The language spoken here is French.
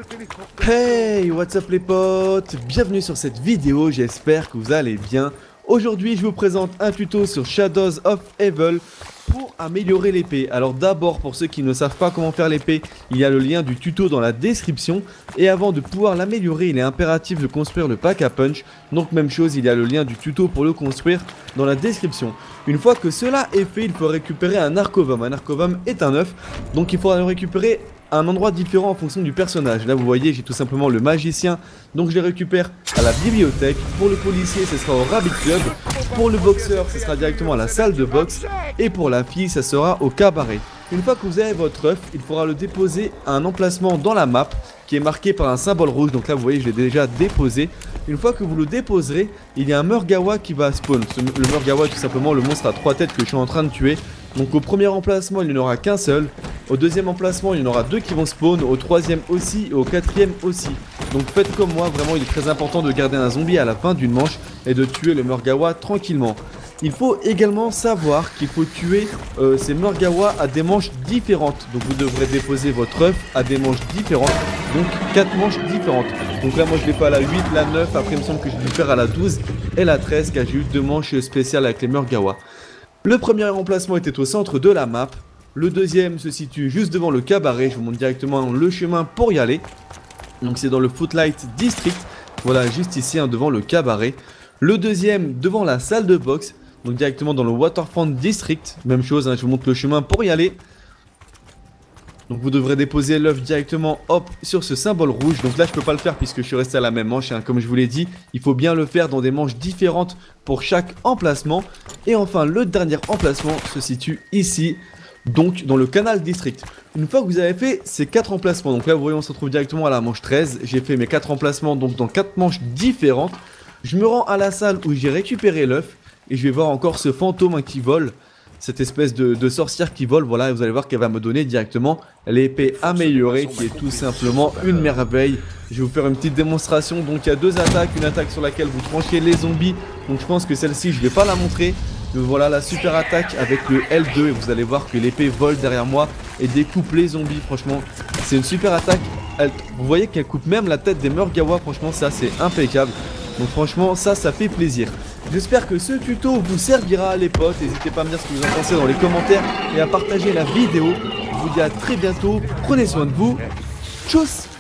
Hey, what's up les potes? Bienvenue sur cette vidéo, j'espère que vous allez bien. Aujourd'hui, je vous présente un tuto sur Shadows of Evil pour améliorer l'épée. Alors d'abord, pour ceux qui ne savent pas comment faire l'épée, il y a le lien du tuto dans la description. Et avant de pouvoir l'améliorer, il est impératif de construire le pack à punch. Donc même chose, il y a le lien du tuto pour le construire dans la description. Une fois que cela est fait, il faut récupérer un arcovum. Un arcovum est un œuf, donc il faudra le récupérer à un endroit différent en fonction du personnage. Là vous voyez, j'ai tout simplement le magicien, donc je les récupère à la bibliothèque. Pour le policier, ce sera au Rabbit Club. Pour le boxeur, ce sera directement à la salle de boxe. Et pour la fille, ça sera au cabaret. Une fois que vous avez votre œuf, il faudra le déposer à un emplacement dans la map qui est marqué par un symbole rouge. Donc là vous voyez, je l'ai déjà déposé. Une fois que vous le déposerez, il y a un Murgawa qui va spawn. Le Murgawa, tout simplement le monstre à 3 têtes que je suis en train de tuer. Donc au premier emplacement, il n'y en aura qu'un seul. Au deuxième emplacement, il y en aura 2 qui vont spawn. Au troisième aussi et au quatrième aussi. Donc faites comme moi, vraiment il est très important de garder un zombie à la fin d'une manche et de tuer le Murgawa tranquillement. Il faut également savoir qu'il faut tuer ces Murgawa à des manches différentes. Donc vous devrez déposer votre œuf à des manches différentes. Donc 4 manches différentes. Donc là moi je l'ai fait à la 8, la 9. Après il me semble que je vais le faire à la 12 et la 13 car j'ai eu 2 manches spéciales avec les Murgawa. Le premier emplacement était au centre de la map. Le deuxième se situe juste devant le cabaret. Je vous montre directement le chemin pour y aller. Donc c'est dans le Footlight District. Voilà, juste ici hein, devant le cabaret. Le deuxième devant la salle de boxe. Donc directement dans le Waterfront District. Même chose, hein, je vous montre le chemin pour y aller. Donc vous devrez déposer l'œuf directement hop sur ce symbole rouge. Donc là je peux pas le faire puisque je suis resté à la même manche hein. Comme je vous l'ai dit, il faut bien le faire dans des manches différentes pour chaque emplacement. Et enfin le dernier emplacement se situe ici, donc dans le Canal District. Une fois que vous avez fait ces 4 emplacements, donc là vous voyez on se retrouve directement à la manche 13. J'ai fait mes 4 emplacements donc dans 4 manches différentes. Je me rends à la salle où j'ai récupéré l'œuf. Et je vais voir encore ce fantôme hein, qui vole. Cette espèce de sorcière qui vole, voilà, et vous allez voir qu'elle va me donner directement l'épée améliorée qui est tout simplement une merveille. Je vais vous faire une petite démonstration. Donc il y a 2 attaques, une attaque sur laquelle vous tranchez les zombies. Donc je pense que celle-ci je vais pas la montrer. Mais voilà la super attaque avec le L2 et vous allez voir que l'épée vole derrière moi et découpe les zombies. Franchement c'est une super attaque. Vous voyez qu'elle coupe même la tête des Murgawa, franchement ça c'est impeccable. Donc franchement ça fait plaisir. J'espère que ce tuto vous servira les potes. N'hésitez pas à me dire ce que vous en pensez dans les commentaires et à partager la vidéo. Je vous dis à très bientôt. Prenez soin de vous. Tchuss.